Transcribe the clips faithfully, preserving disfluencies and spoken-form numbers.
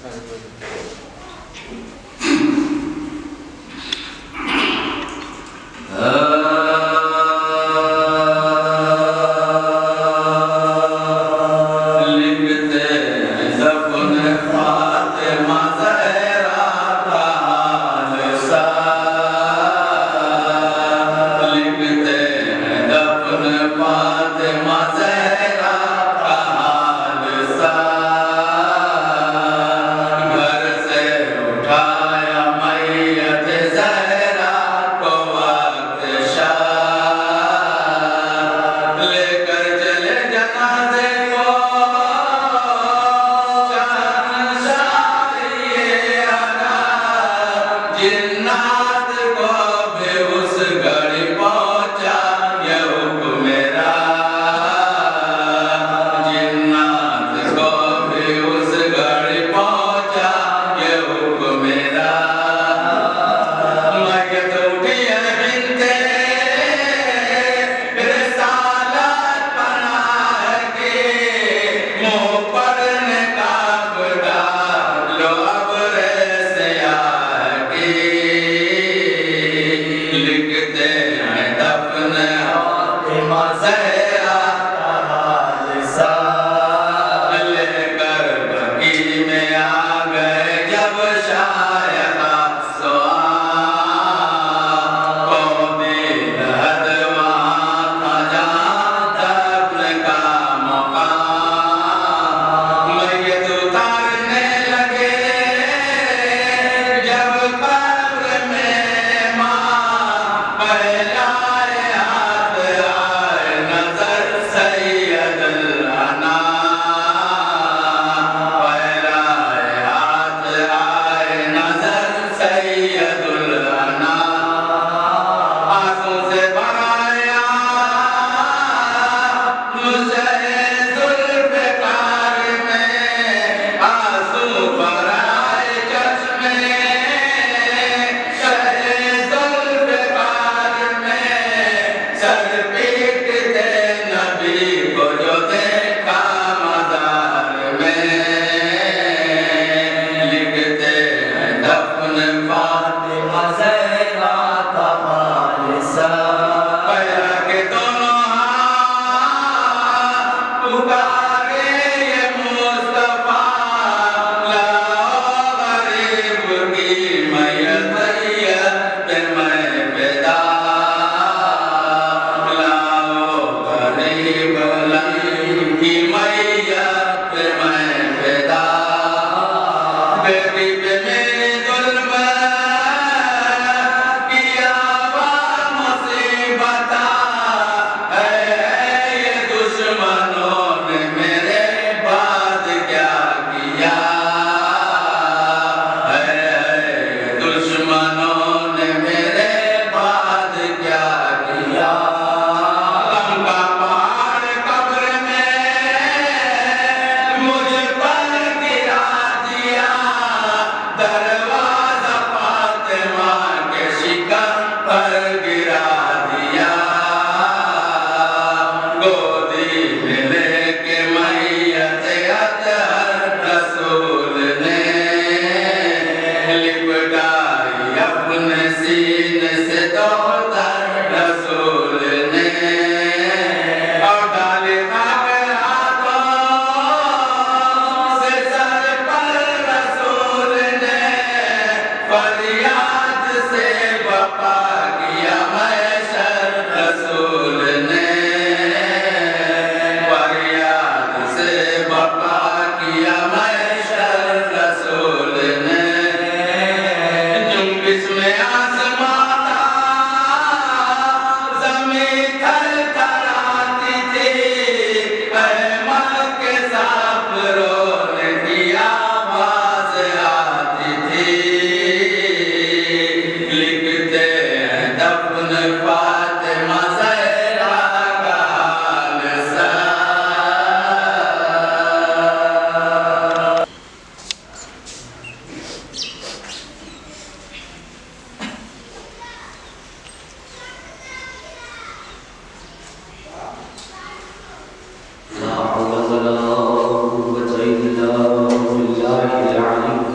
لا حول ولا قوة إلا بالله العلي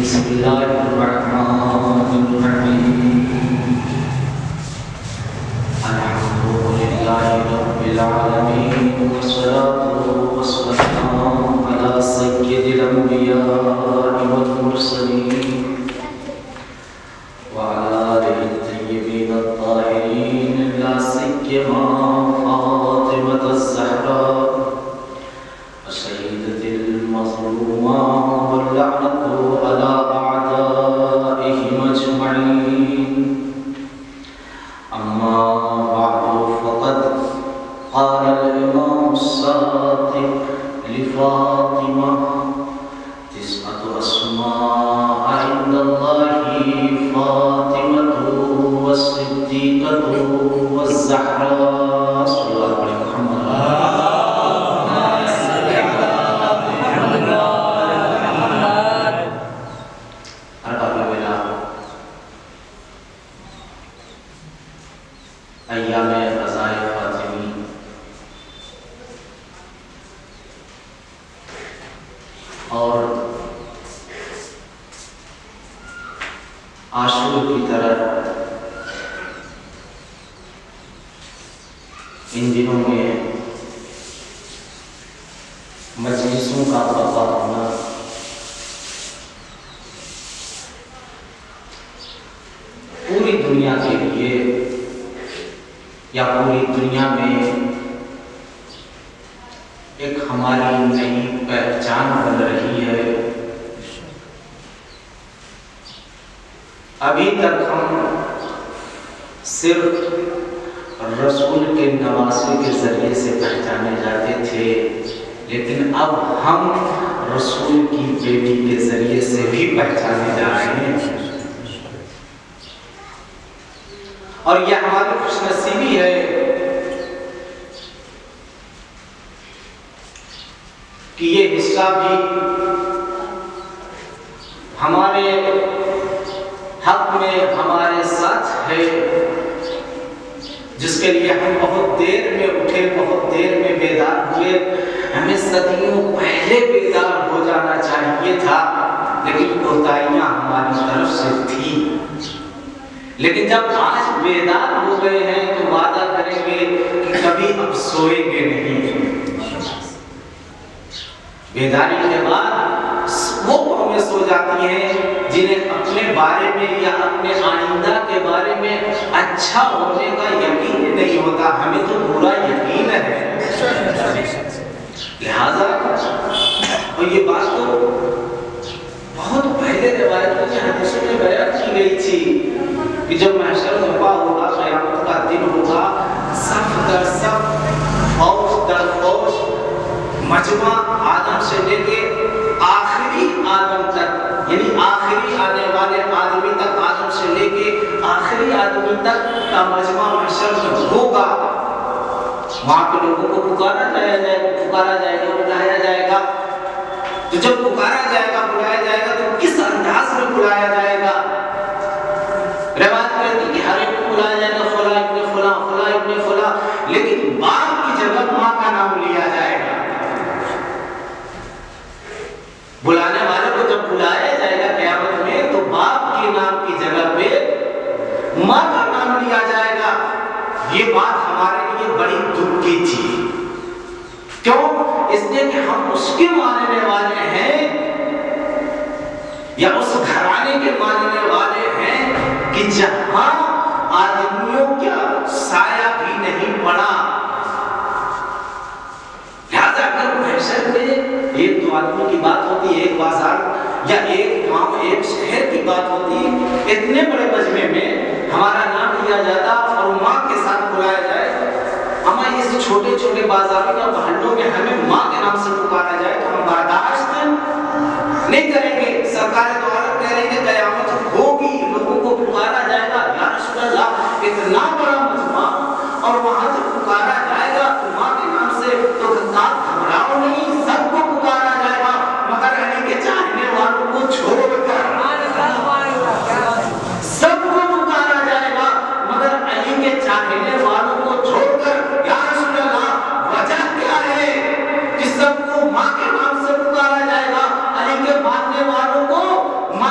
सबको माँ के नाम से पुकारा जाएगा, अली के मानने वालों को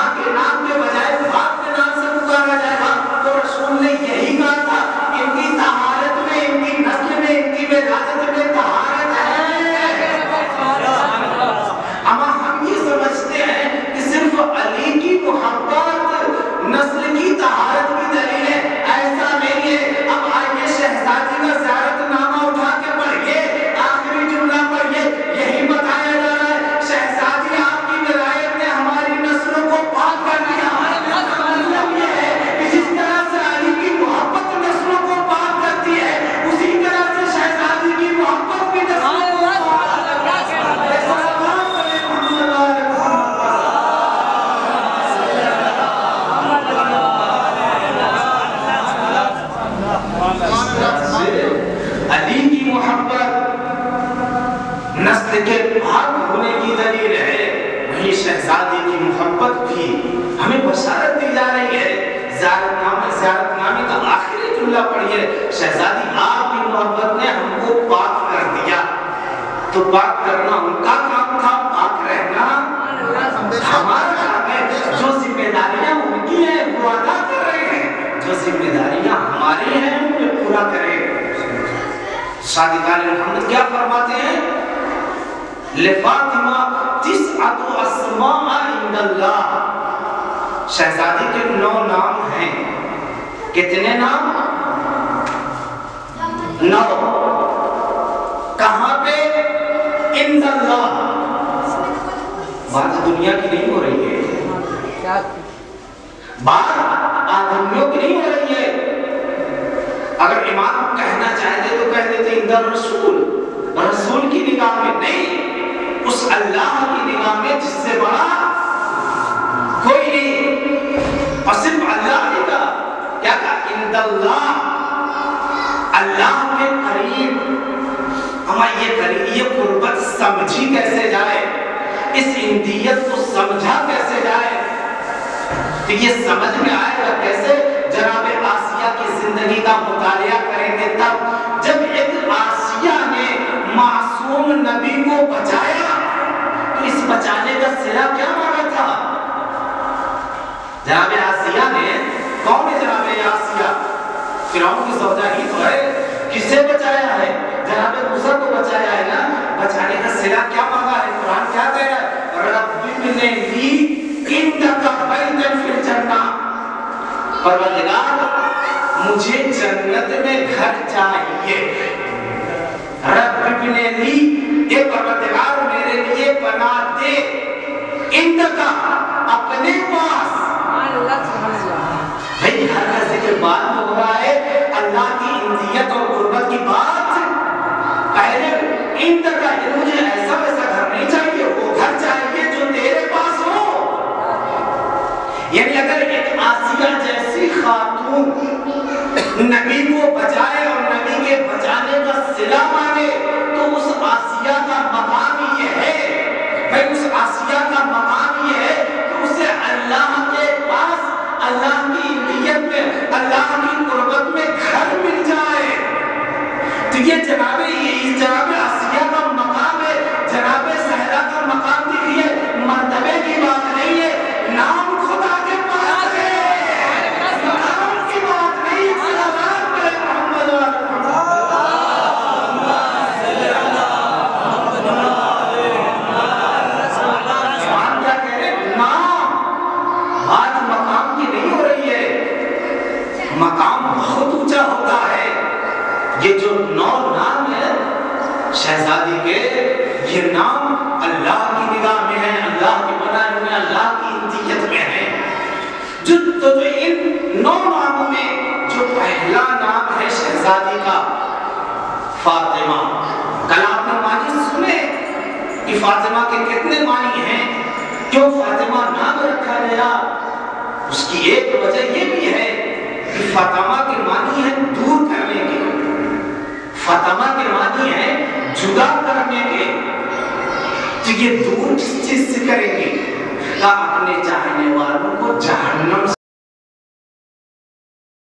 से के पाक होने की दलील है, वही शहजादी की मोहब्बत भी हमें बशारत दी जा रही है। ज़ियारतनामे ज़ियारतनामे का आखिरी जुमला पढ़िए, शहजादी आपकी मोहब्बत ने हमको पाक कर दिया। तो पाक करना उनका काम था, पाक रहना हमारा काम है। जो जिम्मेदारियां उनकी हैं वो अदा कर रहे हैं, जो जिम्मेदारियां हमारी हैं उन्हें पूरा करें। सादिकान मोहम्मद क्या फरमाते हैं, ले फातिमा तिस्अतु अस्मा इंदल्लाह, शहजादी के नौ नाम हैं। कितने नाम? नौ। कहां पे? इंदल्लाह। बात दुनिया की नहीं हो रही है, बात आदमियों की नहीं हो रही है। अगर इमाम कहना चाहते तो कह देते इंदर रसूल, रसूल की निगाह में नहीं, उस अल्लाह की निगाह में जिससे बड़ा कोई नहीं। और सिर्फ अल्लाह ने कहा, क्या कहा? इंदल्लाह, अल्लाह के करीब। हमारी ये करीब, ये कुर्बत समझी कैसे जाए, इस इंदियत को समझा कैसे जाए? तो ये समझ में आएगा कैसे? जनाब आसिया की जिंदगी का मुतालिया करेंगे तब, जब एक आसिया ने मासूम नबी को बचाया, तो इस बचाने का सिला क्या मांगा था? जनाब आसिया ने, कौन है जनाब आसिया? फिरौन की सौदा ही तो है। किसे बचाया है? जनाब मूसा को बचाया है ना। बचाने का सिला क्या मांगा है? कुरान क्या कह रहा है? रब्बिब्ने ली इंदका बैतन फिल जन्नह, परवरदिगार मुझे जन्नत में घर चाहिए। रब्बिब्ने ली, ये परवरदिगार मेरे लिए बना दे, इंदका, अपने पास। भाई घर का जिक्र बाद में हो रहा है, अल्लाह की इंदियत और गुर्बत की बात पहले। इंदका, मुझे ऐसा वैसा घर नहीं चाहिए, वो घर चाहिए जो तेरे पास हो। यानी अगर एक आसिया जैसी खातून नबी को बचाए और नबी के बचाने का सिला मांगे, तो उस आसिया का मकाम ये है, भाई उस आसिया का मकाम ये है कि उसे अल्लाह के पास, अल्लाह की इंदियत में, अल्लाह की कुर्बत में घर मिल जाए। तो ये जनाबे, ये जनाबे आसिया का मकाम है, जनाबे सहरा का मकाम। देखिए मर्तबे की बात नहीं है, नाम खुदा के पास है, नाम की बात नहीं। सलावत करे मोहम्मद क्या कह रहे? नाम, बात मकाम की नहीं हो रही है। मकाम बहुत ऊंचा होता है। ये जो नौ नाम है शहजादी के, ये नाम अल्लाह की निगाह में है, अल्लाह के बनाए हुए, अल्लाह की इंदियत में है। जो तो जो इन नौ नामों में जो पहला नाम है शहजादी का, फातिमा। कल आपने मानी सुने कि फातिमा के कितने मानी हैं, क्यों फातिमा नाम रखा गया? उसकी एक वजह ये भी है कि फातिमा के मानी है दूर करने के, फातिमा के मानी है जुदा करने के। तो ये दूर किस चीज से करेंगे? का अपने चाहने वालों को जहन्नम